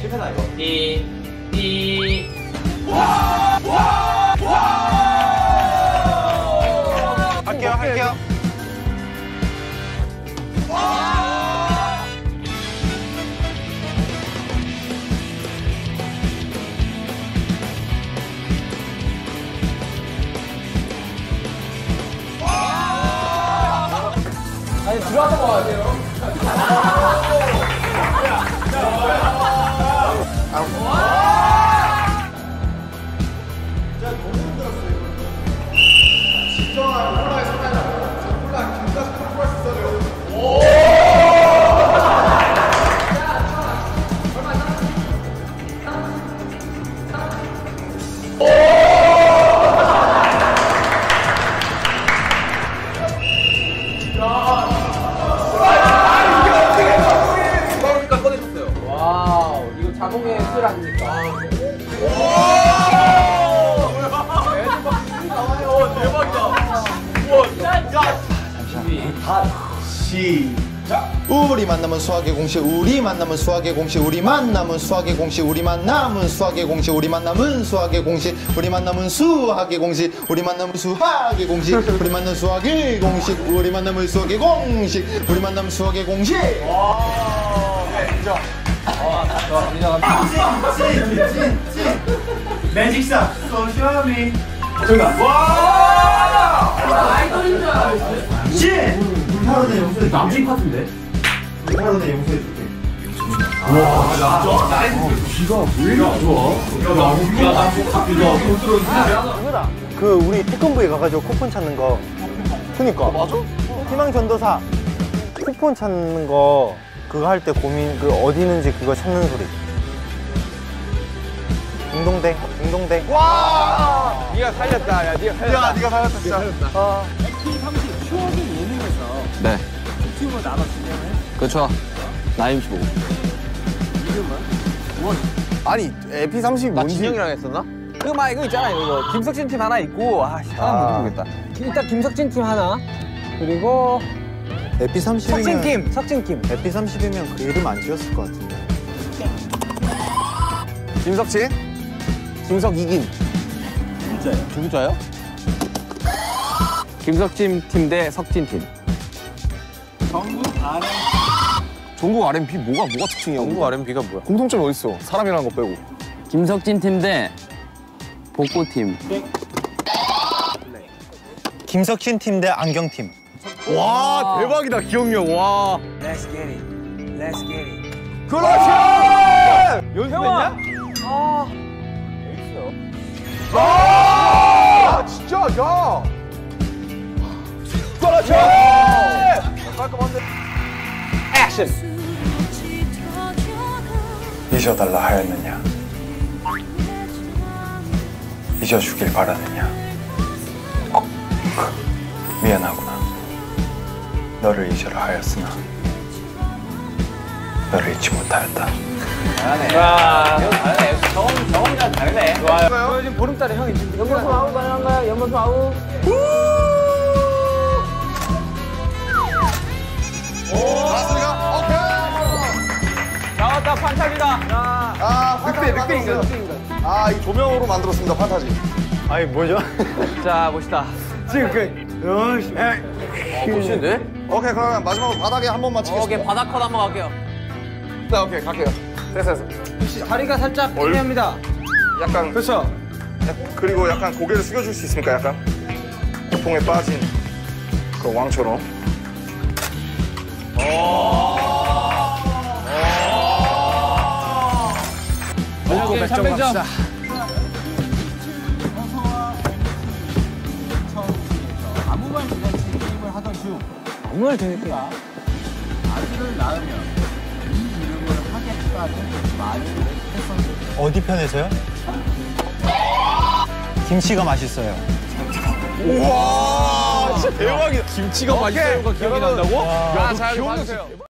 실패다 이거. 띠. 할게요. 아니 들어와서 먹어야 돼요. 자동의 술 아닙니까? 시작. 우리 만나면 수학의 공식, 우리 만나면 수학의 공식, 우리 만나면 수학의 공식, 우리 만나면 수학의 공식, 우리 만나면 수학의 공식, 우리 만나면 수학의 공식, 우리 만나면 수학의 공식, 우리 만나면 수학의 공식, 우리 만나면 수학의 공식, 우리 만나면 수학의 공식. 와, 인정. 좋아, 인정합니다. 매직사 소쇼미 정답. 와! 아이돌인 줄 알았어. 불타오르는 용서해. 남친 파트인데? 불타오르는 용서해줄게. 와, 진짜? 나이스. 귀가 왜 이렇게 좋아? 야, 나 그 우리 태권부에 가가지고 쿠폰 찾는 거. 그니까. 맞아? 희망전도사 쿠폰 찾는 거 그거 할 때 고민 그 어디 있는지 그거 찾는 소리. 딩동댕. 와! 네가 살렸다. 야, 네가 살렸다. 네가 살렸다, 진짜. P30 추억의 예능에서 네. 두 팀으로 나눠 진행을 했어요. 그렇죠. 나임시 보고. 이름은? 아니, 에피30이 나 뭔지. 진영이랑 했었나? 그 막 이거 있잖아. 이거 김석진 팀 하나 있고 하나 모르겠다. 일단 김석진 팀 하나, 그리고 에피30이면 석진 팀. 에피30이면 그 이름 안 지었을 것 같은데. 김석진? 김석이긴. 두 글자요? 김석진 팀 대 석진 팀. 전국 R&B 뭐가 특징이야? 전국 R&B가 뭐야? 공통점이 어딨어? 사람이라는 거 빼고. 김석진 팀 대 복고 팀. 김석진 팀 대 안경팀. 와 대박이다 기억력 와. Let's get it. Let's get it. 그렇지. 연습했냐? 아 진짜 야. 그렇지. 깔끔한데. 액션. 잊어달라 하였느냐? 잊어주길 바라느냐? 미안하구나. 너를 잊으라 하였으나 너를 잊지 못하였다. 잘하네. 저거보다 다르네. 저 지금 보름달에 형이 지금 연못소 아우 가능한가요? 연못소 아우. 맞습니까? 오케이. 나왔다, 판타지다. 늑대인가? 아, 이 조명으로 만들었습니다, 판타지. 아니, 뭐죠? 자, 봅시다. 지금 멋있는데? 오케이, 그러면 마지막으로 바닥에 한 번만 치겠습니다. 오케이, 바닥 컷 한번 갈게요. 네, 오케이, 갈게요. 됐어. 다리가 살짝 애매합니다. 약간, 그렇죠. 그리고 약간 고개를 숙여줄 수 있습니까, 약간? 폭풍에 빠진 그 왕처럼. 먹고 맥점 갑시다. 아무 말 대잔치 게임을 하던 중 아무 말 되니까. 아들을 낳으면 이 이름을 하겠다는 말을 했었는데 어디 편에서요? 김치가 맛있어요. 와 진짜 대박이다. 김치가 맛있어요가 기억이 난다고? 야, 너 기억력